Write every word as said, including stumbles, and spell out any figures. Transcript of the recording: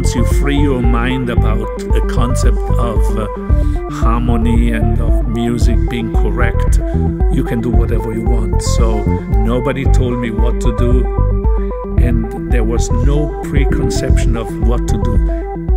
once you free your mind about a concept of uh, harmony and of music being correct, you can do whatever you want. So nobody told me what to do, and there was no preconception of what to do.